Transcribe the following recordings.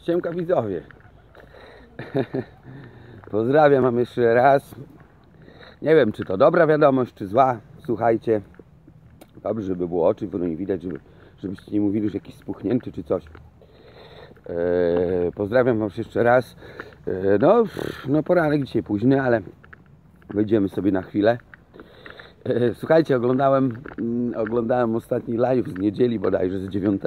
Siemka widzowie. Pozdrawiam wam jeszcze raz. Nie wiem, czy to dobra wiadomość, czy zła. Słuchajcie, dobrze, żeby było oczy, bo nie widać, żebyście nie mówili, że jakiś spuchnięty czy coś. Pozdrawiam wam jeszcze raz. No poranek dzisiaj późny, ale wyjdziemy sobie na chwilę. Słuchajcie, oglądałem ostatni live z niedzieli bodajże, z 9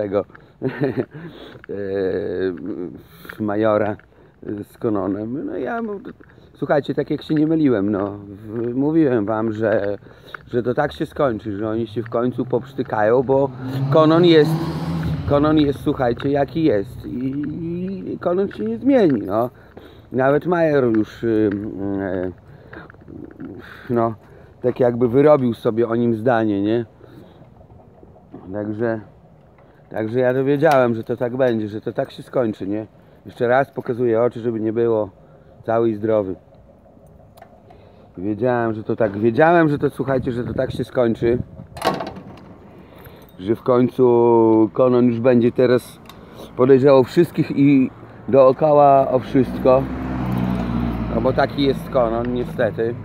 Majora z Conanem. No ja, słuchajcie, tak jak się nie myliłem, no, mówiłem wam, że to tak się skończy, że oni się w końcu poprztykają, bo Conan jest, słuchajcie, jaki jest i Conan się nie zmieni, no. Nawet Major już no tak jakby wyrobił sobie o nim zdanie, nie? Także ja to wiedziałem, że to tak będzie, że to tak się skończy, nie? Jeszcze raz pokazuję oczy, żeby nie było, cały i zdrowy. Wiedziałem, że to, słuchajcie, że to tak się skończy, że w końcu Conan już będzie teraz podejrzewał wszystkich i dookoła o wszystko. No bo taki jest Conan, niestety.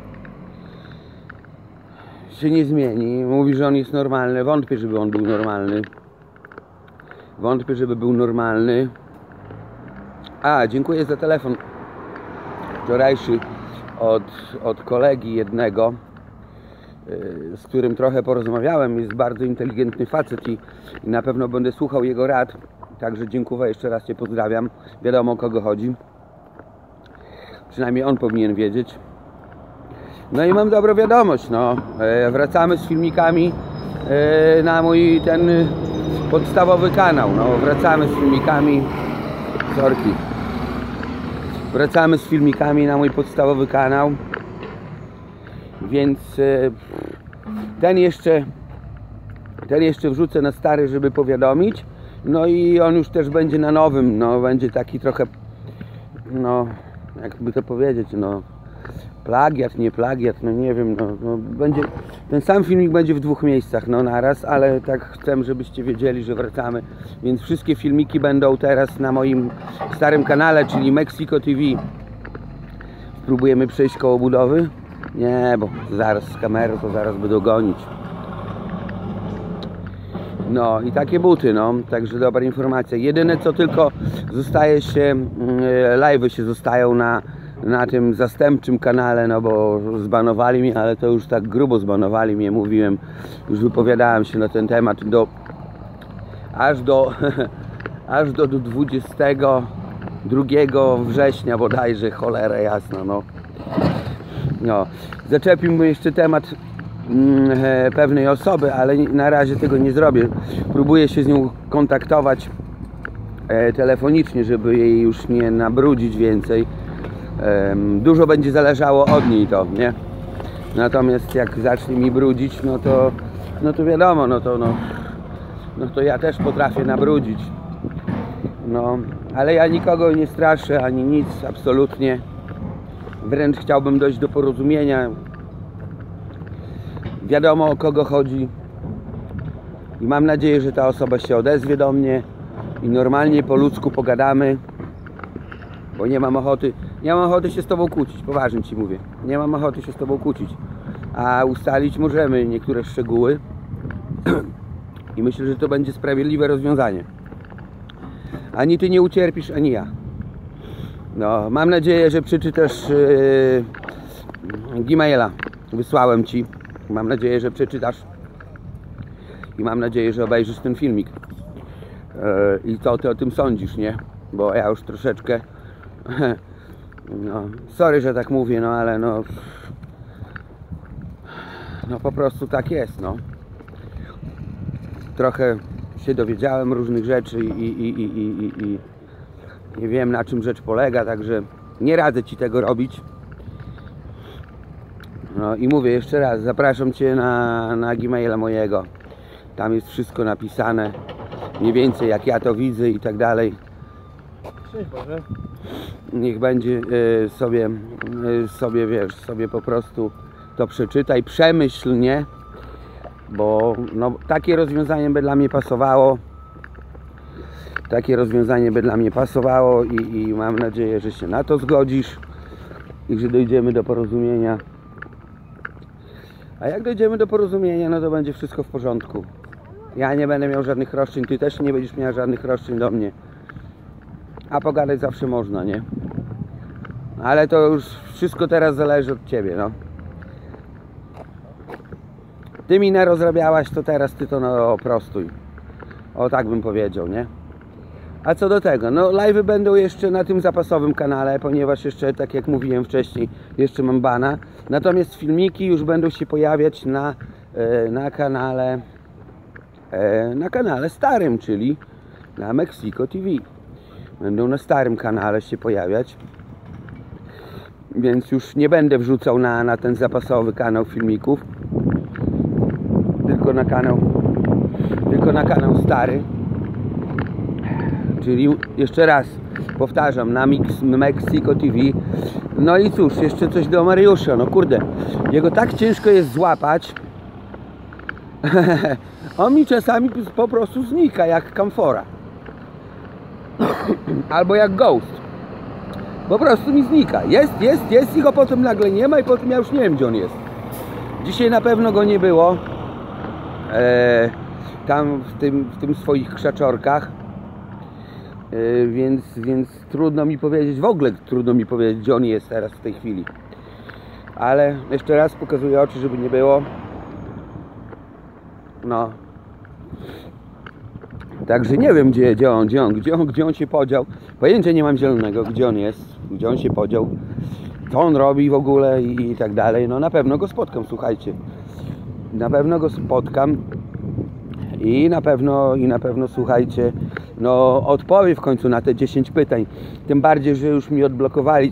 Się nie zmieni. Mówi, że on jest normalny. Wątpię, żeby on był normalny. Wątpię, żeby był normalny. Dziękuję za telefon wczorajszy od kolegi jednego, z którym trochę porozmawiałem. Jest bardzo inteligentny facet i na pewno będę słuchał jego rad. Także dziękuję, jeszcze raz Cię pozdrawiam. Wiadomo, o kogo chodzi. Przynajmniej on powinien wiedzieć. No i mam dobrą wiadomość, no. Wracamy z filmikami na mój ten podstawowy kanał. No, wracamy z filmikami. Wracamy z filmikami na mój podstawowy kanał. Więc ten jeszcze wrzucę na stary, żeby powiadomić. No i on już też będzie na nowym, no będzie taki trochę, no jakby to powiedzieć, no plagiat, nie plagiat, no nie wiem, no będzie, ten sam filmik będzie w dwóch miejscach, no naraz, ale tak chcę, żebyście wiedzieli, że wracamy, więc wszystkie filmiki będą teraz na moim starym kanale, czyli Mexico TV. Spróbujemy przejść koło budowy? Nie, bo zaraz z kamerą to zaraz będą gonić. No i takie buty, no, także dobra informacja. Jedyne co tylko zostaje się, live'y się zostają na tym zastępczym kanale, no bo zbanowali mnie, ale to już tak grubo zbanowali mnie, mówiłem, już wypowiadałem się na ten temat aż do 22 września bodajże, cholera jasna, no. Zaczepił mnie jeszcze temat pewnej osoby, ale na razie tego nie zrobię. Próbuję się z nią kontaktować telefonicznie, żeby jej już nie nabrudzić więcej. Dużo będzie zależało od niej to, nie? Natomiast jak zacznie mi brudzić, no to wiadomo, no to ja też potrafię nabrudzić. No, ale ja nikogo nie straszę, ani nic, absolutnie. Wręcz chciałbym dojść do porozumienia. Wiadomo, o kogo chodzi. I mam nadzieję, że ta osoba się odezwie do mnie i normalnie po ludzku pogadamy. Bo nie mam ochoty się z Tobą kłócić, poważnie Ci mówię. Nie mam ochoty się z Tobą kłócić. A ustalić możemy niektóre szczegóły. I myślę, że to będzie sprawiedliwe rozwiązanie. Ani Ty nie ucierpisz, ani ja. No, mam nadzieję, że przeczytasz Gmaila. Wysłałem Ci. Mam nadzieję, że przeczytasz. I mam nadzieję, że obejrzysz ten filmik. I co Ty o tym sądzisz, nie? Bo ja już troszeczkę... No, sorry, że tak mówię, no ale no po prostu tak jest, no. Trochę się dowiedziałem różnych rzeczy i nie wiem, na czym rzecz polega, także nie radzę Ci tego robić. No i mówię jeszcze raz, zapraszam Cię na Gmaila mojego. Tam jest wszystko napisane, mniej więcej jak ja to widzę i tak dalej. Cześć Boże. Niech będzie sobie wiesz, sobie po prostu to przeczytaj przemyślnie, bo no, takie rozwiązanie by dla mnie pasowało. takie rozwiązanie by dla mnie pasowało i mam nadzieję, że się na to zgodzisz i że dojdziemy do porozumienia. A jak dojdziemy do porozumienia, no to będzie wszystko w porządku. Ja nie będę miał żadnych roszczeń, ty też nie będziesz miał żadnych roszczeń do mnie. A pogadać zawsze można, nie? Ale to już wszystko teraz zależy od ciebie, no. Ty mi narozrabiałaś, to teraz ty to no prostuj. O, tak bym powiedział, nie? A co do tego, no live'y będą jeszcze na tym zapasowym kanale, ponieważ jeszcze, tak jak mówiłem wcześniej, jeszcze mam bana. Natomiast filmiki już będą się pojawiać na kanale starym, czyli na Mexico TV. Będą na starym kanale się pojawiać. Więc już nie będę wrzucał na ten zapasowy kanał filmików. Tylko na kanał stary. Czyli jeszcze raz powtarzam, na Mexico TV. No i cóż, jeszcze coś do Mariusza. No kurde, jego tak ciężko jest złapać. On mi czasami po prostu znika jak kamfora. Albo jak ghost. Po prostu mi znika. Jest i go potem nagle nie ma i potem ja już nie wiem, gdzie on jest. Dzisiaj na pewno go nie było. Tam w tym swoich krzaczorkach. Więc trudno mi powiedzieć, w ogóle trudno mi powiedzieć, gdzie on jest teraz w tej chwili. Ale jeszcze raz pokazuję oczy, żeby nie było. No. Także nie wiem, gdzie on się podział. Pojęcia nie mam zielonego, gdzie on jest, gdzie on się podział, co on robi w ogóle i tak dalej. No na pewno go spotkam, słuchajcie. Na pewno go spotkam i na pewno słuchajcie, no odpowie w końcu na te 10 pytań. Tym bardziej, że już mi odblokowali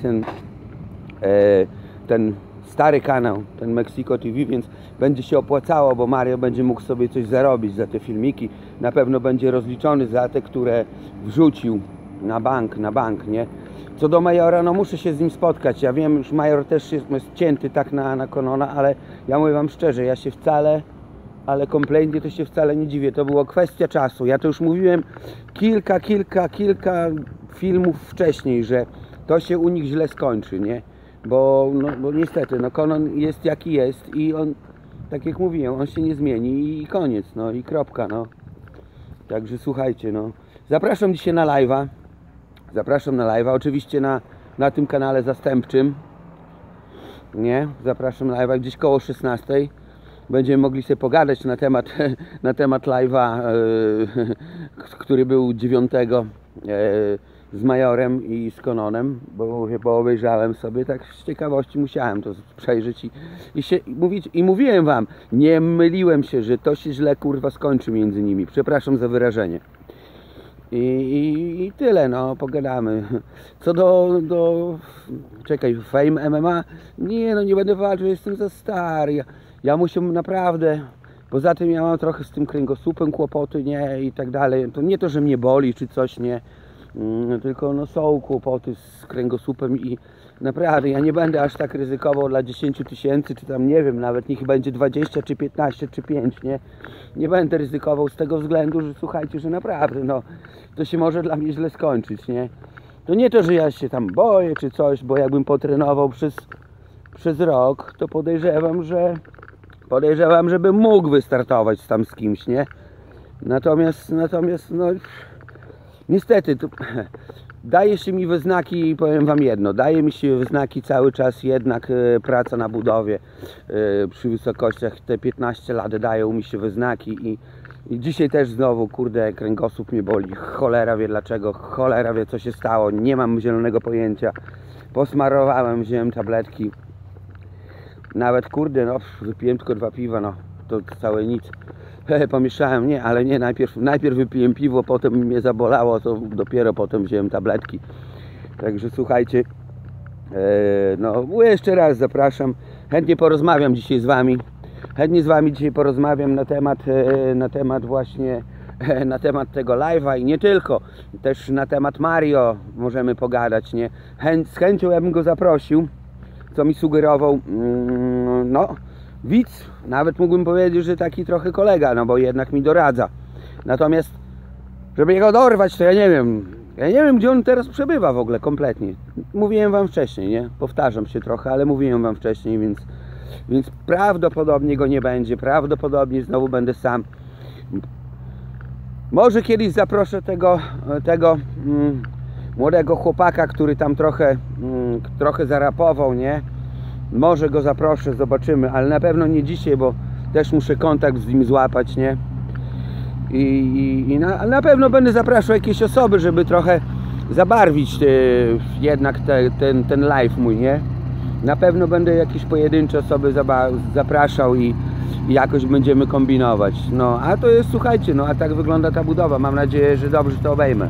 ten stary kanał, ten Mexico TV, więc będzie się opłacało, bo Mario będzie mógł sobie coś zarobić za te filmiki. Na pewno będzie rozliczony za te, które wrzucił na bank, nie? Co do Majora, no muszę się z nim spotkać. Ja wiem, już Major też jest cięty tak na Konona, ale ja mówię wam szczerze, ja się wcale, ale kompletnie to się wcale nie dziwię. To była kwestia czasu. Ja to już mówiłem kilka filmów wcześniej, że to się u nich źle skończy, nie? Bo niestety, no Konon jest jaki jest i on, tak jak mówiłem, on się nie zmieni i koniec, no i kropka, no. Także słuchajcie, no. Zapraszam dzisiaj na live'a. Zapraszam na live'a, oczywiście na tym kanale zastępczym. Nie? Zapraszam na live'a gdzieś koło 16. Będziemy mogli sobie pogadać na temat live'a, który był 9 z Majorem i z Kononem, bo obejrzałem sobie, tak z ciekawości musiałem to przejrzeć i mówiłem wam, nie myliłem się, że to się źle kurwa skończy między nimi. Przepraszam za wyrażenie. I tyle, no, pogadamy. Co do czekaj, Fame MMA? Nie, no nie będę walczył, jestem za stary. Ja muszę naprawdę, poza tym ja mam trochę z tym kręgosłupem kłopoty, nie, i tak dalej. To nie to, że mnie boli czy coś, nie, tylko no są kłopoty z kręgosłupem i naprawdę ja nie będę aż tak ryzykował dla 10 000, czy tam nie wiem, nawet niech będzie 20, czy 15, czy 5, nie. Nie będę ryzykował z tego względu, że słuchajcie, że naprawdę, no, to się może dla mnie źle skończyć, nie. To nie to, że ja się tam boję, czy coś, bo jakbym potrenował przez rok, to podejrzewam, żebym mógł wystartować tam z kimś, nie. Natomiast no, niestety, to daje się mi we znaki, powiem wam jedno, daje mi się we znaki cały czas jednak praca na budowie przy wysokościach, te 15 lat dają mi się we znaki i dzisiaj też znowu, kurde, kręgosłup mnie boli, cholera wie dlaczego, cholera wie co się stało, nie mam zielonego pojęcia, posmarowałem, wziąłem tabletki, nawet kurde, no wypiłem tylko 2 piwa, no to całe nic. Pomieszałem, nie, ale nie, najpierw wypiłem piwo, potem mnie zabolało, to dopiero potem wziąłem tabletki. Także słuchajcie, no jeszcze raz zapraszam, chętnie porozmawiam dzisiaj z wami. Chętnie z wami dzisiaj porozmawiam na temat właśnie, na temat tego live'a i nie tylko, też na temat Mario możemy pogadać, nie. Z chęcią ja bym go zaprosił, co mi sugerował, no, widz, nawet mógłbym powiedzieć, że taki trochę kolega, no bo jednak mi doradza. Natomiast żeby go dorwać, to ja nie wiem. Ja nie wiem, gdzie on teraz przebywa w ogóle kompletnie. Mówiłem wam wcześniej, nie? Powtarzam się trochę, ale mówiłem wam wcześniej, więc prawdopodobnie go nie będzie. Prawdopodobnie znowu będę sam. Może kiedyś zaproszę tego młodego chłopaka, który tam trochę zarapował, nie? Może go zaproszę, zobaczymy, ale na pewno nie dzisiaj, bo też muszę kontakt z nim złapać, nie? I na pewno będę zapraszał jakieś osoby, żeby trochę zabarwić jednak ten live mój, nie? Na pewno będę jakieś pojedyncze osoby zapraszał i jakoś będziemy kombinować. No, a to jest, słuchajcie, no a tak wygląda ta budowa. Mam nadzieję, że dobrze to obejmę.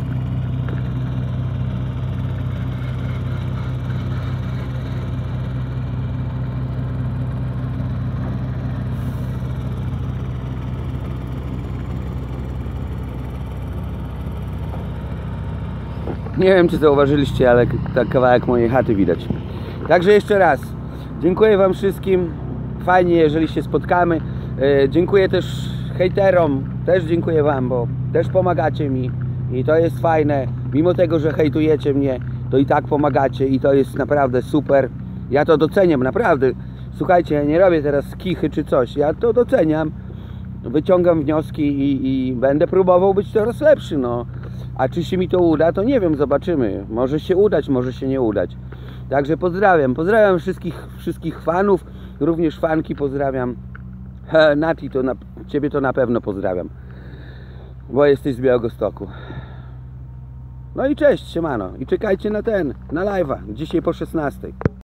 Nie wiem, czy zauważyliście, ale tak kawałek mojej chaty widać. Także jeszcze raz dziękuję wam wszystkim. Fajnie, jeżeli się spotkamy. Dziękuję też hejterom. Też dziękuję wam, bo też pomagacie mi. I to jest fajne. Mimo tego, że hejtujecie mnie, to i tak pomagacie. I to jest naprawdę super. Ja to doceniam, naprawdę. Słuchajcie, ja nie robię teraz kichy czy coś. Ja to doceniam. Wyciągam wnioski i będę próbował być coraz lepszy, no. A czy się mi to uda, to nie wiem, zobaczymy. Może się udać, może się nie udać. Także pozdrawiam. Pozdrawiam wszystkich fanów, również fanki pozdrawiam. Nati, ciebie to na pewno pozdrawiam, bo jesteś z Białegostoku. No i cześć, siemano. I czekajcie na live'a, dzisiaj po 16.